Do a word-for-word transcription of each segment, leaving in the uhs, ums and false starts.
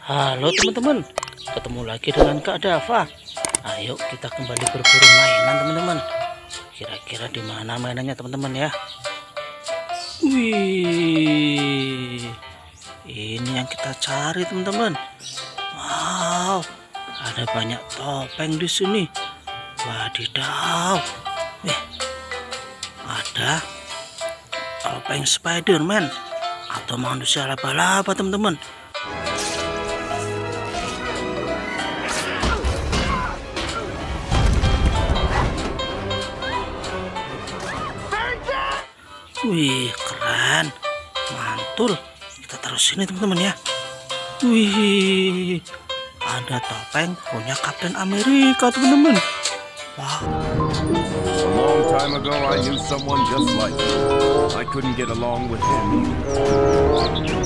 Halo teman-teman, ketemu lagi dengan Kak Dava. Ayo kita kembali berburu mainan teman-teman. Kira-kira di mana mainannya teman-teman ya? Wih, ini yang kita cari teman-teman. Wow, ada banyak topeng di sini. Wadidaw, eh, ada topeng Spiderman atau manusia laba-laba teman-teman. Wih, keren, mantul. Kita taruh sini teman-teman ya. Wih, ada topeng punya Kapten Amerika teman-teman. Wow. A long time ago I knew someone just like you. I couldn't get along with him either.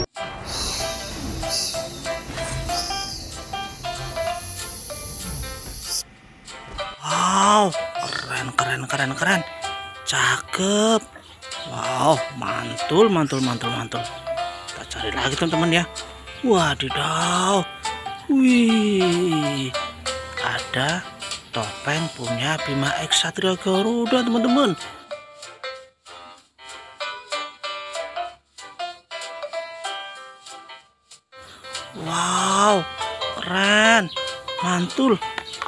Wow, keren keren keren keren. Cakep. Wow, mantul mantul mantul mantul. Kita cari lagi teman-teman ya. Wadidaw. Wih, ada topeng punya Bima X Satria Garuda teman-teman. Wow, keren, mantul.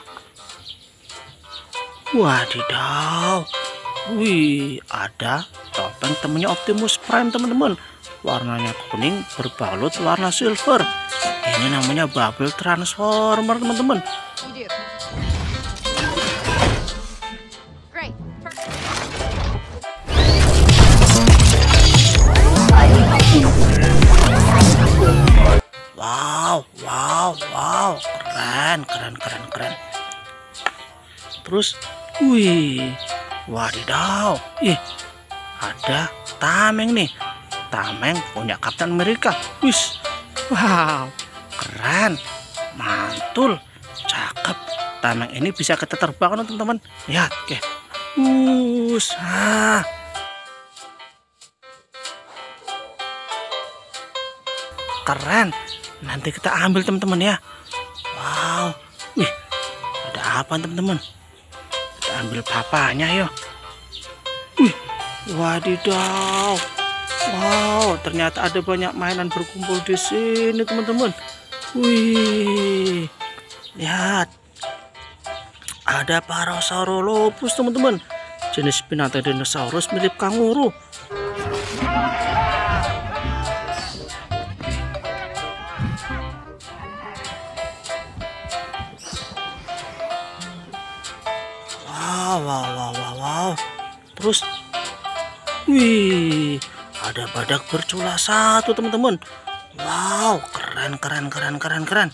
Wadidaw. Wih, ada topeng temennya Optimus Prime teman-teman. Warnanya kuning berbalut warna silver. Ini namanya Bubble Transformer teman-teman. Wow, wow, wow, keren, keren, keren, keren. Terus, wih, wadidaw, ih, ada tameng nih. Tameng punya Kapten Amerika. Wis, wow, keren, mantul, cakep. Tameng ini bisa kita terbangkan teman-teman. Lihat, oke. Us, ah. Keren. Nanti kita ambil teman-teman ya. Wow, wih, ada apa teman-teman? Kita ambil papanya yuk. Wih, wadidaw. Wow, ternyata ada banyak mainan berkumpul di sini teman-teman. Wih, lihat, ada Parasaurolophus teman-teman, jenis binatang dinosaurus mirip kanguru. Wow, wow, wow, wow, wow. Terus, wih, ada badak bercula satu teman-teman. Wow, keren, keren, keren, keren, keren.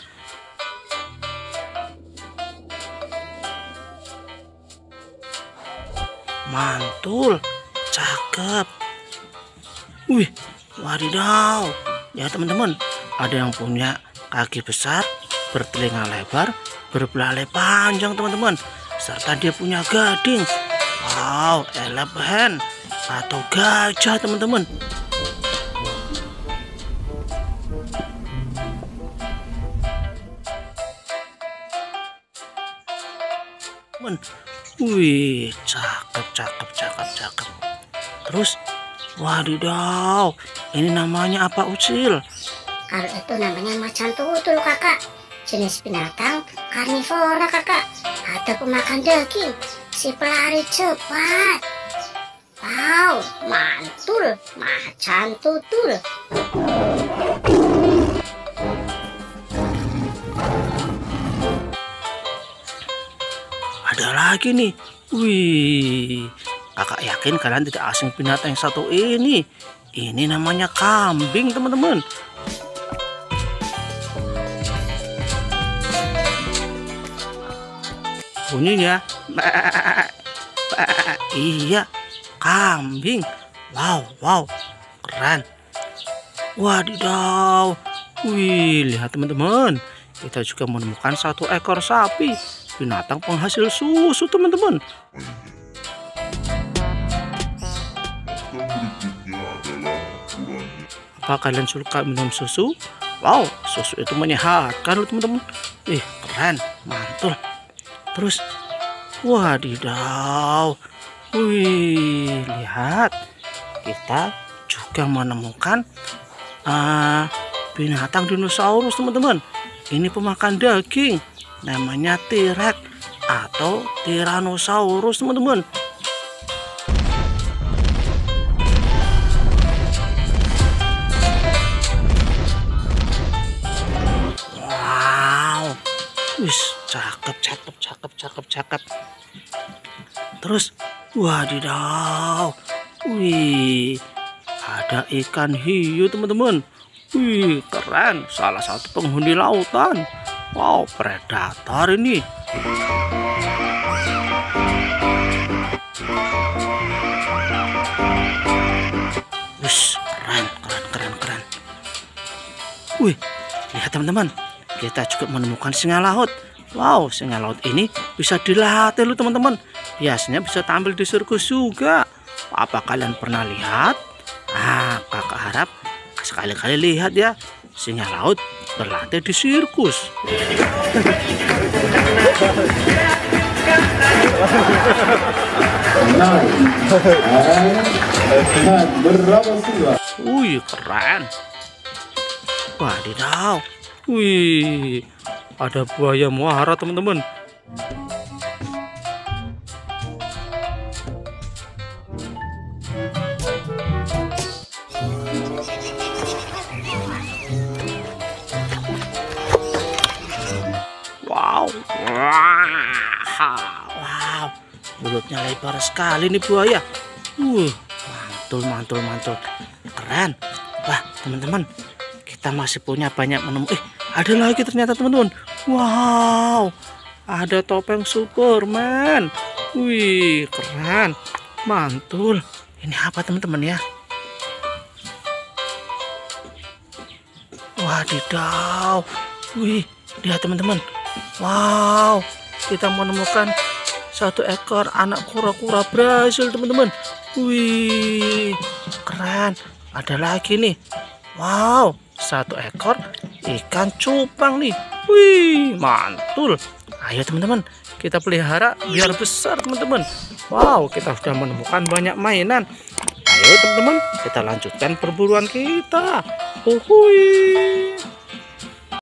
Mantul, cakep. Wih, wadidaw. Ya teman-teman, ada yang punya kaki besar, bertelinga lebar, berbelalai panjang teman-teman. Serta dia punya gading. Wow, elephant atau gajah teman-teman. Wih, cakep, cakep, cakep, cakep. Terus, wadidaw, ini namanya apa Ucil? Kalau itu namanya macan tutul kakak, jenis binatang karnivora kakak, atau pemakan daging, si pelari cepat. Wow, mantul, macan tutul. Ada lagi nih. Wih, kakak yakin kalian tidak asing binatang yang satu ini. Ini namanya kambing teman-teman. Bunyinya, iya, kambing. Wow, wow, keren. Wadidaw. Wih, lihat teman-teman, kita juga menemukan satu ekor sapi, binatang penghasil susu teman-teman. Apa kalian suka minum susu? Wow, susu itu menyehatkan loh teman-teman. Ih, keren, mantul. Terus, wadidaw. Wih, lihat. Kita juga menemukan uh, binatang dinosaurus teman-teman. Ini pemakan daging. Namanya T-Rex atau Tyrannosaurus teman-teman. Wis, cakep, cakep, cakep, cakep, cakep. Terus, wadidaw. Wih, ada ikan hiu teman-teman. Wih, keren. Salah satu penghuni lautan. Wow, predator ini. Wih, keren, keren, keren, keren. Wih, lihat teman-teman. Kita juga menemukan singa laut. Wow, singa laut ini bisa dilatih loh teman-teman. Biasanya bisa tampil di sirkus juga. Apa kalian pernah lihat? Ah, kakak harap sekali-kali lihat ya, singa laut berlatih di sirkus. Wih, keren. Wadidaw. Wih, ada buaya muara teman-teman. Wow, wow, mulutnya lebar sekali nih buaya. Uh, mantul, mantul, mantul, keren. Wah, teman-teman, kita masih punya banyak menu. Eh, ada lagi ternyata teman-teman. Wow, ada topeng Superman. Wih, keren, mantul. Ini apa teman-teman ya? Wadidaw. Wih, lihat teman-teman. Wow, kita menemukan satu ekor anak kura-kura Brasil teman-teman. Wih, keren. Ada lagi nih. Wow, satu ekor ikan cupang nih. Wih, mantul. Ayo teman-teman, kita pelihara biar besar teman-teman. Wow, kita sudah menemukan banyak mainan. Ayo teman-teman, kita lanjutkan perburuan kita. Uhuy.